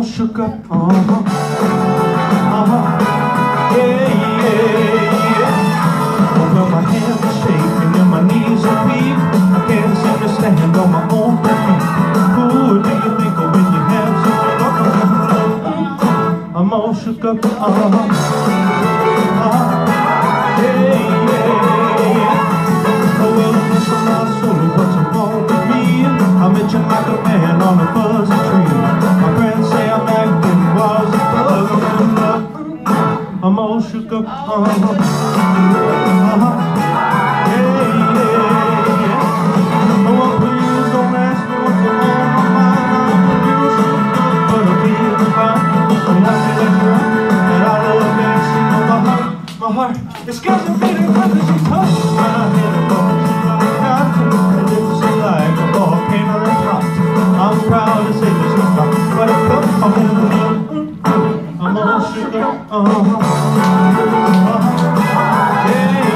all shook up. Yeah, yeah. Well, my hands are shaking and my knees are weak. I can't seem to stand on my own feet. Who do you think of when you have something? I'm all shook up. Yeah, yeah. Well, listen, Mansour, what's wrong with me? I'm itching like a man on a fuzzy tree. My friends say I'm acting wise as bug. I'm all shook up. Yeah, yeah. Oh, please don't ask me what's on my mind. I'm a little shook up, but I'm feeling fine. I'm happy that you're up, and I love dancing on my heart. It's got me feeling good as you touch my head above. And it's like a volcano that's hot. I'm proud to say this is my buttercup. I'm all shook up. Yeah.